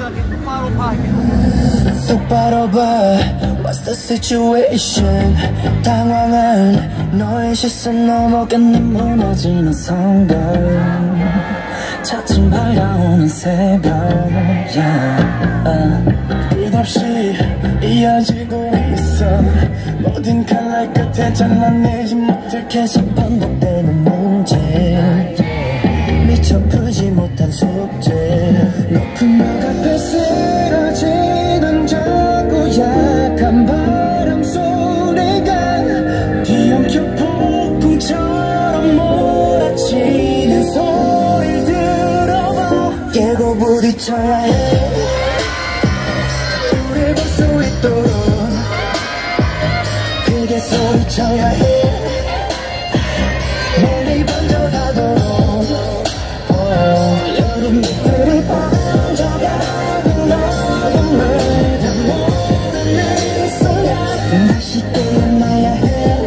똑바로 봐, what's the situation? 당황한 너의 시선 넘어가는 무너지는 성벽, 차츰 밝아오는 새벽, 끝없이 이어지고 있어. 모든 칼날 끝에 잘라내지 못해 계속 반복되는 문제, 미처 풀지 못한 숙제. 높은 벽 앞에 쓰러지던 자꾸 약한 바람 소리가 뒤엉켜 폭풍처럼 몰아치는 소리를 들어봐. 깨고 부딪혀야 해, 우릴 볼 수 있도록 크게 소리쳐야 해. 멀리 번져가도록 여름 빛들이 번져가는 너의 물다 모르는 순간 다시 깨어나야 해.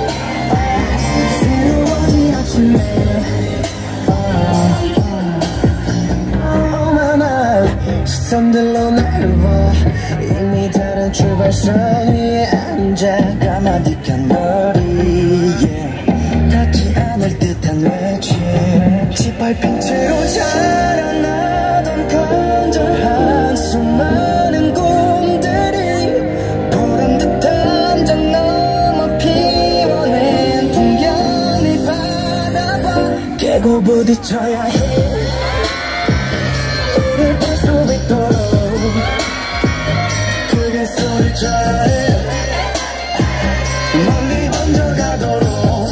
새로워진 아침에 시선들로 날 봐. 이미 다른 출발선 위에 앉아 까마득한 머리, 닿지 않을 듯한 외침, 짓밟힌 채로 자라나던 건조한 수많은 꿈들이 보란 듯한 장 넘어 피워낸 풍경을 바라봐. 깨고 부딪혀야 해, 우릴 볼 수 있도록 크게 소리쳐야 해. 멀리 번져가도록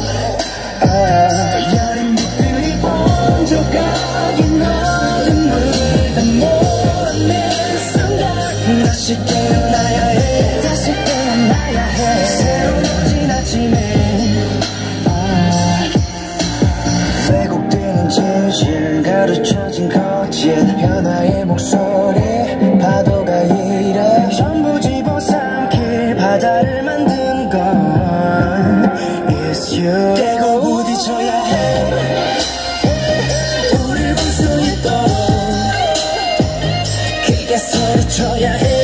여린 빛들이 번져가긴 어둠 물다 몰아낸 순간 다시 깨어나야 해, 다시 깨어나야 해. 새로워진 아침에 왜곡되는 진실, 가르쳐진 거짓, 변화의 목소리, 파도가 이래 전부 집어삼킬 바다를 만든 건 It's you. 깨고 부딪혀야 해, 우릴 볼 수 있도록 크게 소리쳐야 해.